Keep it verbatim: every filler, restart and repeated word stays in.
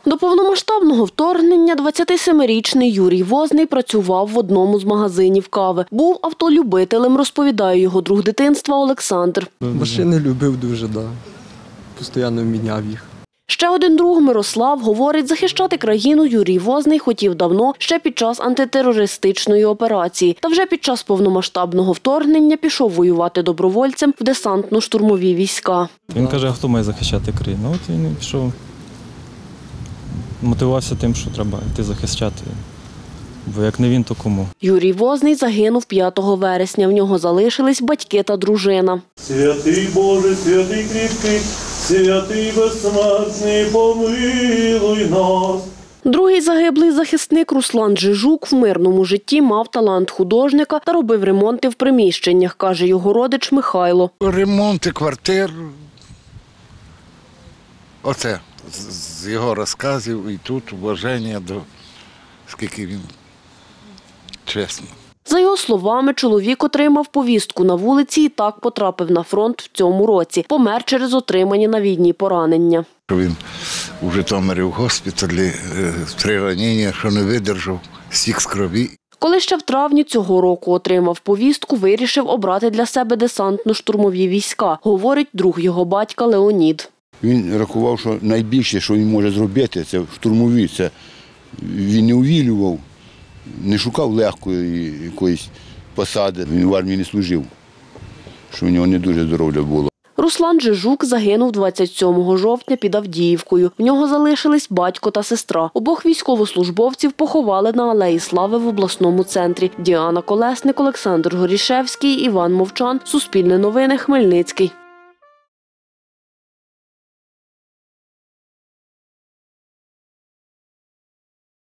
До повномасштабного вторгнення двадцятисемирічний Юрій Возний працював в одному з магазинів кави. Був автолюбителем, розповідає його друг дитинства Олександр. Машини любив дуже, да. Постійно міняв їх. Ще один друг Мирослав говорить, захищати країну Юрій Возний хотів давно, ще під час антитерористичної операції. Та вже під час повномасштабного вторгнення пішов воювати добровольцем в десантно-штурмові війська. Він каже, а хто має захищати країну? От він пішов, мотивувався тим, що треба йти захищати. Бо як не він, то кому? Юрій Возний загинув п'ятого вересня. В нього залишились батьки та дружина. Святий Боже, святий кріпкий, святий безсмертний, помилуй нас. Другий загиблий захисник Руслан Жижук в мирному житті мав талант художника та робив ремонти в приміщеннях, каже його родич Михайло. Ремонти квартир, оце з його розказів і тут уваження до, скільки він чесно. За його словами, чоловік отримав повістку на вулиці і так потрапив на фронт в цьому році. Помер через отримані на війні поранення. Він у Житомирі в госпіталі, три ранення, що не видержав, стік з крові. Коли ще в травні цього року отримав повістку, вирішив обрати для себе десантно-штурмові війська, говорить друг його батька Леонід. Він рахував, що найбільше, що він може зробити, це штурмові. Це він не увілював, не шукав легкої якоїсь посади. Він в армії не служив, що в нього не дуже здоров'я було. Руслан Жижук загинув двадцять сьомого жовтня під Авдіївкою. В нього залишились батько та сестра. Обох військовослужбовців поховали на Алеї Слави в обласному центрі. Діана Колесник, Олександр Горішевський, Іван Мовчан. Суспільне новини, Хмельницький.